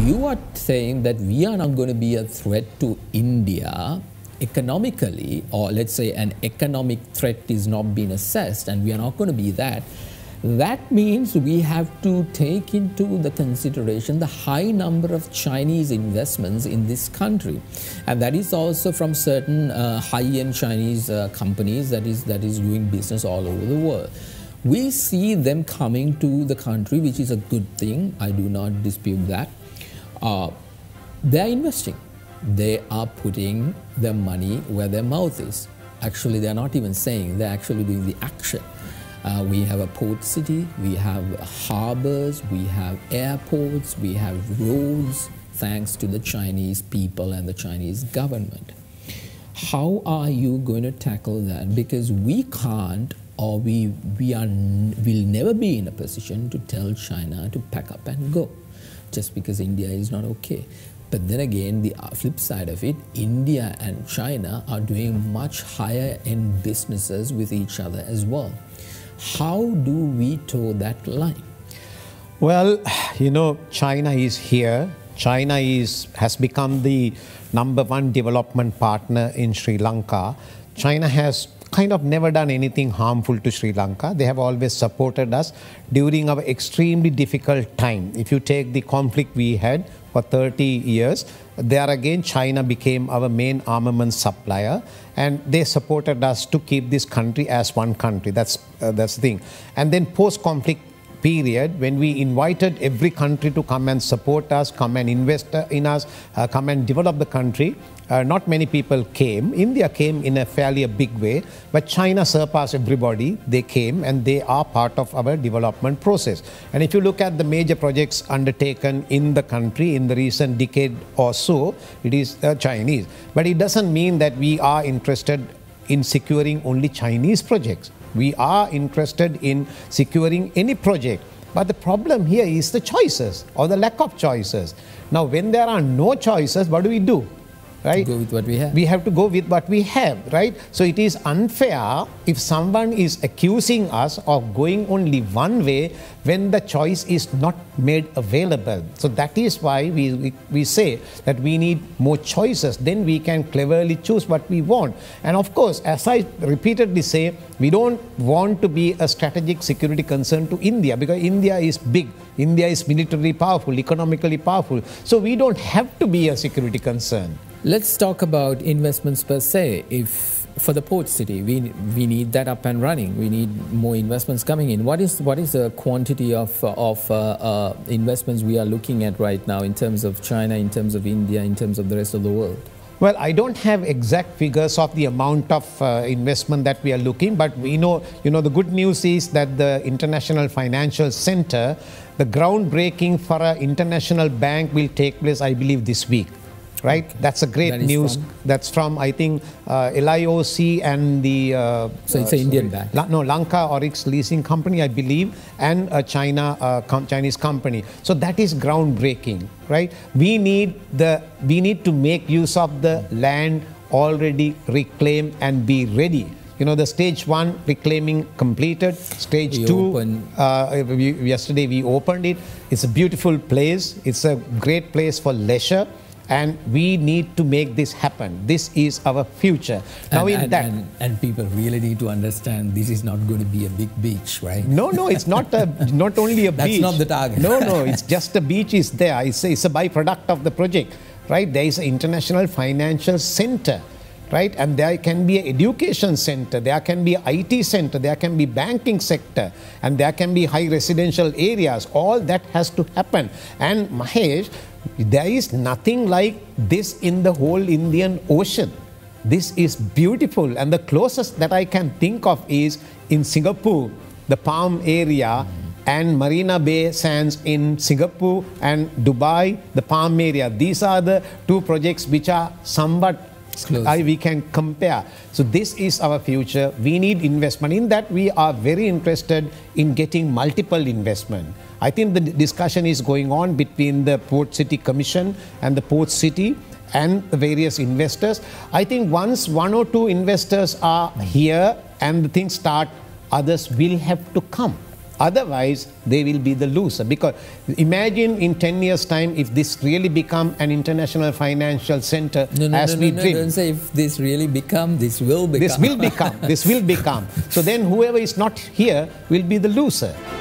you are saying that we are not going to be a threat to India economically, or let's say an economic threat is not being assessed, and we are not going to be that. That means we have to take into the consideration the high number of Chinese investments in this country, and that is also from certain high-end Chinese companies that is doing business all over the world. We see them coming to the country, which is a good thing. I do not dispute that. They are investing. They are putting their money where their mouth is. Actually, they are not even saying, they're actually doing the action. We have a port city, we have harbors, we have airports, we have roads, thanks to the Chinese people and the Chinese government. How are you going to tackle that? Because we can't, or will never be in a position to tell China to pack up and go, just because India is not okay. But then again, the flip side of it, India and China are doing much higher end businesses with each other as well. How do we toe that line? Well, you know, China is here. China has become the #1 development partner in Sri Lanka. China has kind of never done anything harmful to Sri Lanka. They have always supported us during our extremely difficult time. If you take the conflict we had for 30 years, there again China became our main armament supplier, and they supported us to keep this country as one country. That's the thing. And then post-conflict period, when we invited every country to come and support us, come and invest in us, come and develop the country, not many people came. India came in a fairly big way, but China surpassed everybody. They came and they are part of our development process. And if you look at the major projects undertaken in the country in the recent decade or so, it is Chinese. But it doesn't mean that we are interested in securing only Chinese projects. We are interested in securing any project. But the problem here is the choices or the lack of choices. Now, when there are no choices, what do? Right? Go with what we have. We have to go with what we have, right? So it is unfair if someone is accusing us of going only one way when the choice is not made available. So that is why we say that we need more choices. Then we can cleverly choose what we want. And of course, as I repeatedly say, we don't want to be a strategic security concern to India, because India is big. India is militarily powerful, economically powerful. So we don't have to be a security concern. Let's talk about investments per se. If for the port city, we need that up and running. We need more investments coming in. What is the quantity of investments we are looking at right now in terms of China, in terms of India, in terms of the rest of the world? Well, I don't have exact figures of the amount of investment that we are looking, but we know, the good news is that the International Financial Center, the groundbreaking for an international bank will take place, I believe, this week. Right? That's a great news. That's from, I think, LIOC and the... so it's an Indian bank? No, Lanka Oryx Leasing Company, I believe, and a Chinese company. So that is groundbreaking, right? We need to make use of the land already reclaimed and be ready. The stage 1 reclaiming completed, stage 2, yesterday we opened it. It's a beautiful place. It's a great place for leisure. And we need to make this happen. This is our future. Now, and people really need to understand this is not going to be a big beach, right? No, it's not not only a beach. That's not the target. No, it's just a beach is there. It's a byproduct of the project, right? There is an International Financial Center, right? And there can be an education center, there can be an IT center, there can be banking sector, and there can be high residential areas. All that has to happen. And Mahesh, there is nothing like this in the whole Indian Ocean. This is beautiful, and the closest that I can think of is in Singapore, the Palm area, and Marina Bay Sands in Singapore, and Dubai, the Palm area. These are the two projects which are somewhat we can compare. So this is our future. We need investment. In that, we are very interested in getting multiple investment. I think the discussion is going on between the Port City Commission and the Port City and the various investors. I think once 1 or 2 investors are here and the things start, others will have to come. Otherwise, they will be the loser. Because imagine in 10 years' time, if this really become an international financial center we dream. Don't say if this really become, this will become. This will become. This will become. So then whoever is not here will be the loser.